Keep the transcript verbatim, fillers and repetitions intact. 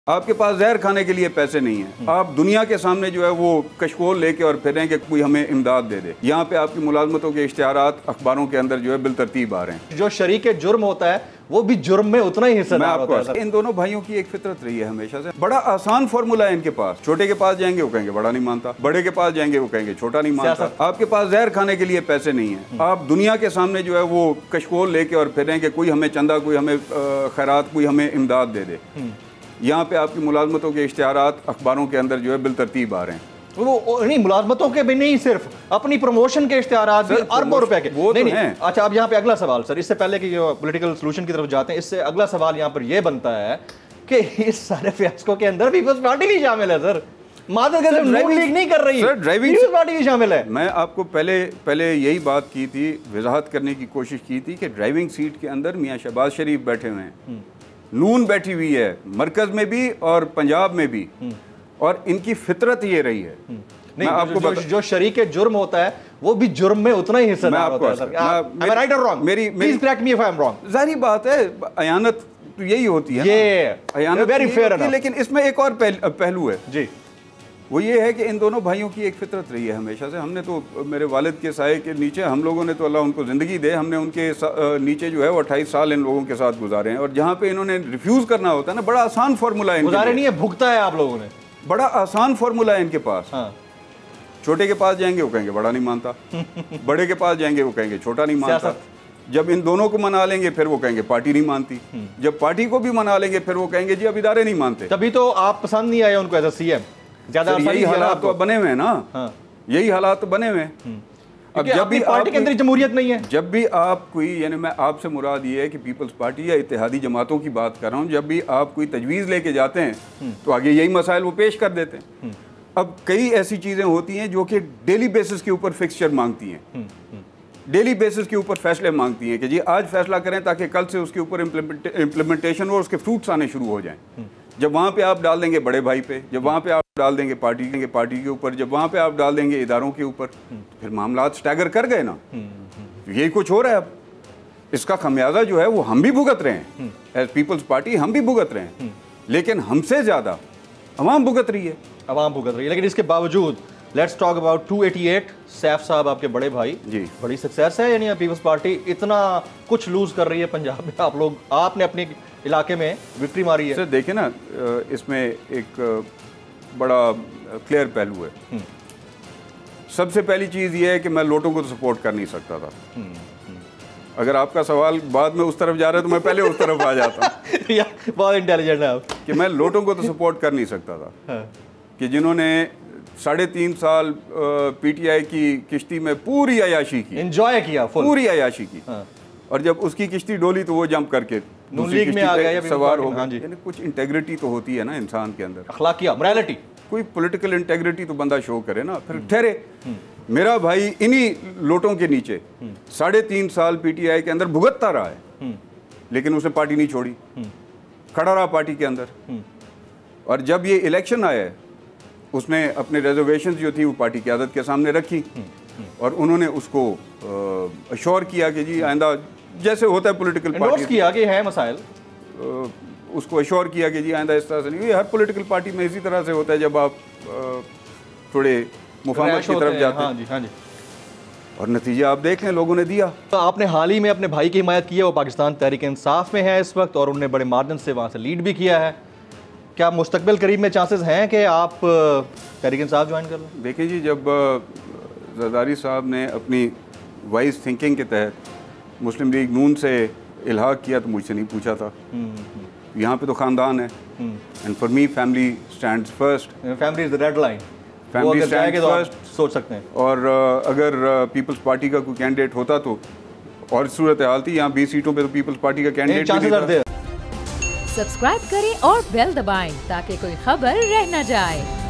आपके पास जहर खाने के लिए पैसे नहीं है, आप दुनिया के सामने जो है वो कशकोल लेके और फिरें कि कोई हमें इमदाद दे दे। यहाँ पे आपकी मुलाजमतों के इश्तिहारात अखबारों के अंदर जो है बिलतरतीब आ रहे हैं। जो शरीक जुर्म होता है वो भी जुर्म में उतना ही हिस्सेदार होता है। इन दोनों भाइयों की एक फितरत रही है हमेशा से। बड़ा आसान फॉर्मूला है इनके पास। छोटे के पास जाएंगे वो कहेंगे बड़ा नहीं मानता, बड़े के पास जाएंगे वो कहेंगे छोटा नहीं मानता। आपके पास जहर खाने के लिए पैसे नहीं है, आप दुनिया के सामने जो है वो कशकोल लेके और फिरें कि कोई हमें चंदा, कोई हमें खैरात, कोई हमें इमदाद दे दे। यहाँ पे आपकी मुलाजमतों के इश्तिहारात अखबारों के अंदर जो है बिलतरतीब आ रहे हैं। वो नहीं, मुलाजमतों के भी नहीं, सिर्फ अपनी प्रमोशन के इश्तिहारात भी अरबों रुपए के वो नहीं, तो नहीं। अच्छा, अब यहाँ पे अगला सवाल सर, इससे पहले कि जो पॉलिटिकल सोल्यूशन की तरफ जाते हैं, इससे अगला सवाल यहाँ पर यह बनता है कि इस सारे फियास्को के अंदर पीपल्स पार्टी भी शामिल है सर। मादक के नून लीग नहीं कर रही, ड्राइविंग पार्टी भी शामिल है। मैं आपको पहले पहले यही बात की थी, वजाहत करने की कोशिश की थी कि ड्राइविंग सीट के अंदर मियाँ शहबाज शरीफ बैठे हुए हैं, नून बैठी हुई है, मरकज में भी और पंजाब में भी, और इनकी फितरत ये रही है। नहीं, आपको जो, जो, जो शरीक जुर्म होता है वो भी जुर्म में उतना ही हिस्सेदार होता है sir. Am I right or wrong? मेरी please correct me if I am wrong. जाहिर बात है, अयानत तो यही होती है, ये अयानत वेरी फेयर। लेकिन इसमें एक और पहलू है जी, वो ये है कि इन दोनों भाइयों की एक फितरत रही है हमेशा से। हमने तो मेरे वालिद के साए के नीचे, हम लोगों ने तो अल्लाह उनको ज़िंदगी दे, हमने उनके नीचे जो है वो अट्ठाईस साल इन लोगों के साथ गुजारे हैं। और जहाँ पे इन्होंने रिफ्यूज़ करना होता है ना, बड़ा आसान फार्मूला है। गुजारे नहीं है, भुगता है आप लोगों ने, बड़ा आसान फार्मूला है इनके पास। हाँ। छोटे के पास जाएंगे वो कहेंगे बड़ा नहीं मानता, बड़े के पास जाएंगे वो कहेंगे छोटा नहीं मानता। जब इन दोनों को मना लेंगे फिर वो कहेंगे पार्टी नहीं मानती, जब पार्टी को भी मना लेंगे फिर वो कहेंगे जी अब इदारे नहीं मानते। तभी तो आप पसंद नहीं आए उनको एज अ सीएम। ज्यादा यही हालात तो बने हुए हैं ना। हाँ। यही हालात तो बने हुए हैं। अब जब भी पार्टी के अंदर जमहूरियत नहीं है, जब भी आप कोई, यानी मैं आपसे मुराद ये है कि पीपल्स पार्टी या इत्तेहादी जमातों की बात कर रहा हूँ, जब भी आप कोई तजवीज़ लेके जाते हैं तो आगे यही मसाइल वो पेश कर देते हैं। अब कई ऐसी चीज़ें होती हैं जो कि डेली बेसिस के ऊपर फिक्सचर मांगती हैं, डेली बेसिस के ऊपर फैसले मांगती हैं कि जी आज फैसला करें ताकि कल से उसके ऊपर इम्प्लीमेंटेशन और उसके फ्रूट्स आने शुरू हो जाएं। जब वहाँ पे आप डाल देंगे बड़े भाई पे, जब वहाँ पे आप डाल देंगे पार्टी के पार्टी के ऊपर, जब वहाँ पे आप डाल देंगे इदारों के ऊपर, फिर मामला स्टैगर कर गए ना। तो यही कुछ हो रहा है। अब इसका खमियाजा जो है वो हम भी भुगत रहे हैं, एज पीपल्स पार्टी हम भी भुगत रहे हैं, लेकिन हमसे ज़्यादा अवाम भुगत रही है। अवाम भुगत रही है, लेकिन इसके बावजूद let's talk about two eighty eight. Saif साहब आपके बड़े भाई जी, बड़ी सक्सेस है, यानी पीपल्स पार्टी इतना कुछ लूज कर रही है पंजाब में, आप लोग आपने अपने इलाके में विक्ट्री मारी है। सर देखिए ना, इसमें एक बड़ा क्लियर पहलू है। सबसे पहली चीज़ ये है कि मैं लोटों को तो सपोर्ट कर नहीं सकता था। अगर आपका सवाल बाद में उस तरफ जा रहा है तो मैं पहले उस तरफ आ जाता हूँ। बहुत इंटेलिजेंट है आप। कि मैं लोटों को तो सपोर्ट कर नहीं सकता था। हाँ। कि जिन्होंने साढ़े तीन साल पीटीआई की किश्ती में पूरी अयाशी की, एंजॉय किया, पूरी अयाशी की। हाँ। और जब उसकी किश्ती डोली तो वो जंप करके नून लीग में आ गया, सवार हो गया। यानी कुछ इंटेग्रिटी तो होती है ना इंसान के अंदर, अखलाकिया, मोरालिटी, कोई पॉलिटिकल इंटेग्रिटी तो बंदा शो करे ना, फिर ठहरे। मेरा भाई इन्हीं लोटों के नीचे साढ़े तीन साल पीटीआई के अंदर भुगतता रहा है, लेकिन उसने पार्टी नहीं छोड़ी, खड़ा रहा पार्टी के अंदर। और जब ये इलेक्शन आया उसने अपने रिजर्वेशन जो थी वो पार्टी की क़यादत के सामने रखी और उन्होंने उसको अश्योर किया कि जी आइंदा जैसे होता है पॉलिटिकल पार्टी किया कि है मसाइल, उसको अश्योर किया कि जी आइंदा इस तरह से नहीं। ये हर पॉलिटिकल पार्टी में इसी तरह से होता है, जब आप थोड़े मुफाहमत की तरफ जाते हैं। हाँ जी, हाँ जी। और नतीजा आप देख लें, लोगों ने दिया। तो आपने हाल ही में अपने भाई की हिमायत की है, वो पाकिस्तान तहरीक इंसाफ में है इस वक्त, और उन्होंने बड़े मार्जिन से वहाँ से लीड भी किया है। क्या मुस्तकबिल करीब में चांसेस हैं कि आप तहरीक इंसाफ ज्वाइन कर लें? देखिए जी, जब जरदारी साहब ने अपनी वाइज थिंकिंग के तहत मुस्लिम लीग नून से इल्हाक किया तो मुझसे नहीं पूछा था। यहाँ पे तो ख़ानदान है, and for me family stands first. Family is the red line, family stands first सोच सकते हैं। और अगर पीपल्स पार्टी का कोई कैंडिडेट होता तो और सूरत हाल थी, यहाँ बीस सीटों पे तो पीपल्स पार्टी का कैंडिडेट। सब्सक्राइब करें और बेल दबाएं ताकि कोई खबर रह न जाए।